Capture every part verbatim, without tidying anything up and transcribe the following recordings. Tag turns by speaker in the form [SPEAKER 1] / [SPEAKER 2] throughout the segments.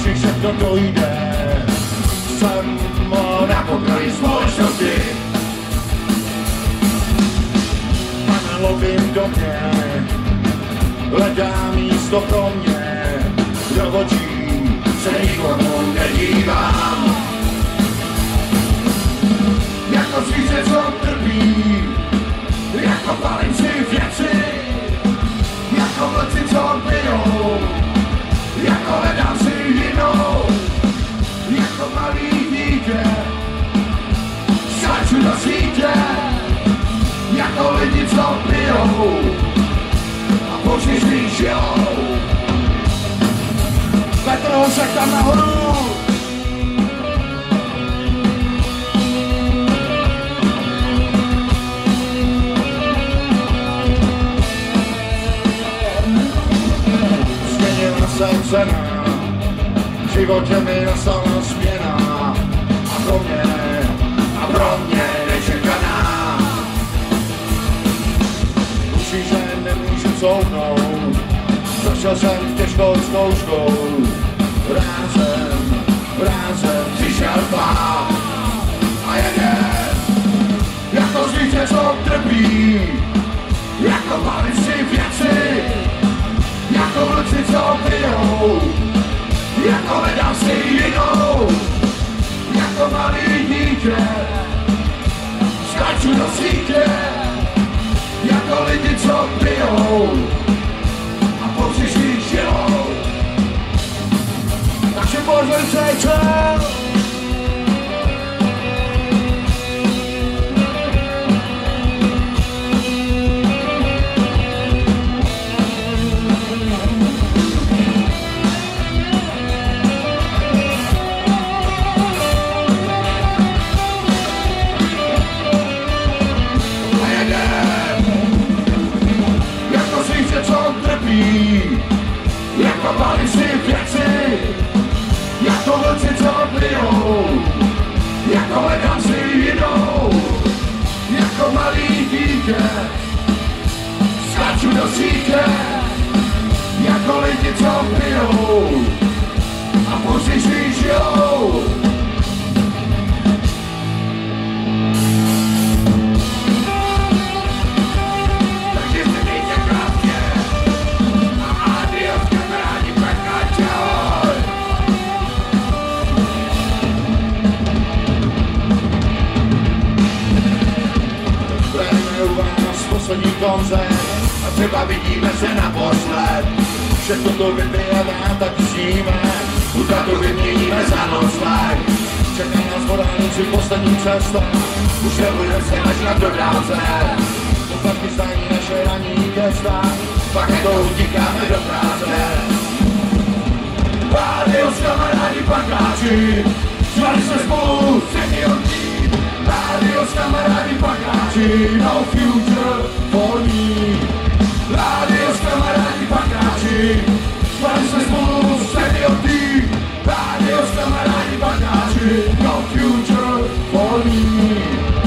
[SPEAKER 1] když všechno dojde, jsem na pokraji společnosti. V panelovým domě hledá místo pro mě, do očí se nikomu nedívám. Jako zvíře, co trpí, jako palinci věci, jako vlci, co pijou, jako hledám si jinou, jako malý dítě, skáču do sítě, jako lidi, co pijou a po všichni žijou. Petr, se tam nahoru! Jsem cena, v životě mi nastala směna a pro mě, a pro mě nečekaná. Tuší, že nemůžu couvnout, zašel jsem těžkou zkouškou, rázem, rázem přišel pán a jeden, jako zvíře, co trpí, jako palici věci, jako vlci, co pijou, jako hledám si jinou, jako malý dítě, skáču do sítě, jako lidi, co pijou a po všichni žijou. Takže Pohořelice, čau! Jako palici věci, jako vlci, co pijou, jako hledám si jinou, jako malý dítě, skáču do sítě, jako lidi, co pijou a po všichni žijou. Poslední koncert a třeba vidíme se naposled. Všechno to vypijeme a tak sníme, utatu vyměníme za nocleh. Čeká nás po dálnici poslední cesta, už nebudem se až na dodávce. Poplatky zdaní naše ranní gesta, pak to utíkáme do práce. Adios, kamarádi pakáči, zvali se spolu seniorní. Adios, kamarádi pakáči, no future for me. Adios, kamarádi pakáči, zvali se spolu seniorní. Adios, kamarádi pakáči, no future for me.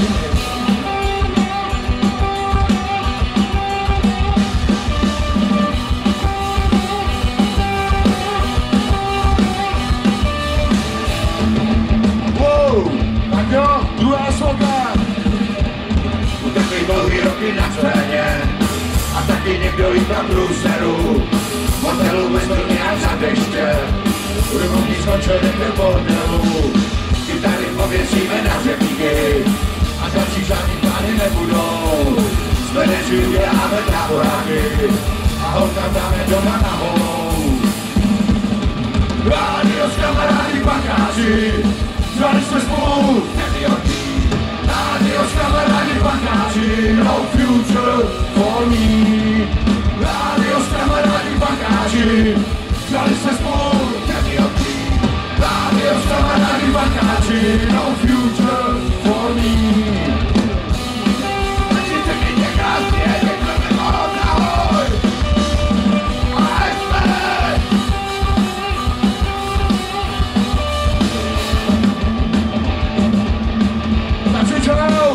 [SPEAKER 1] Jo, druhá sloga. Utekli dlouhý roky na scéně a taky někdo jít na průseru. V hotelu bez brny a za deště, rumovní skončil někde v bordelu. Kytary pověsíme na řepíky a další žádný plány nebudou. Z meneži uděláme táboráky a holkám dáme doma na holou. Adios, kamarádi pakáři, zvali jsme spolu seniorní. Adios, kamarádi pakáři, no future for me. Adios, kamarádi pakáři, zvali jsme spolu seniorní. Adios, kamarádi pakáři, no future for me. Začněte mi krásně, děkujeme moc, ahoj. Ahoj, jsme. Takže čau.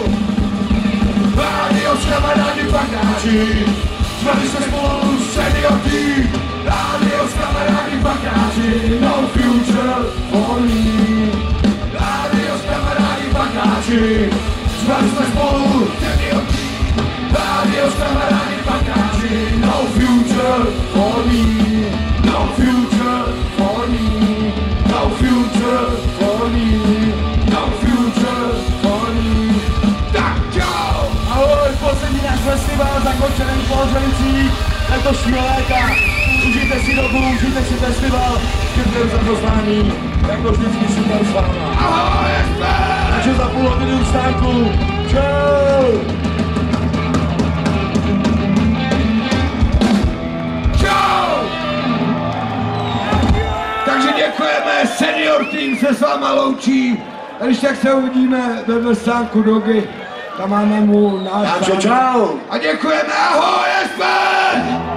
[SPEAKER 1] Adios, kamarádi pakáři, zvali jsme spolu seniorní. Adios, kamarádi bakáči, no future for me. Adios, kamarádi bakáči, zvali jsme spolu seniorky. Adios, kamarádi bakáči, no future for me. No future for me. No future for me. No future for me. Tak čau!
[SPEAKER 2] Ahoj, poslední náš festival zakončený v Pohořelicích letošního léta. Užijte si dobu, užijte si festival, děkuji za pozvání, jako vždycky super s váma.
[SPEAKER 1] Ahoj, S P S!
[SPEAKER 2] Takže za půl hodiny stánku. Čau!
[SPEAKER 1] Čau! Takže děkujeme, senior team se s váma loučí. A když tak se uvidíme vedle stánku Dogy, tam máme mu náš...
[SPEAKER 2] Čau!
[SPEAKER 1] A děkujeme, ahoj, S P S!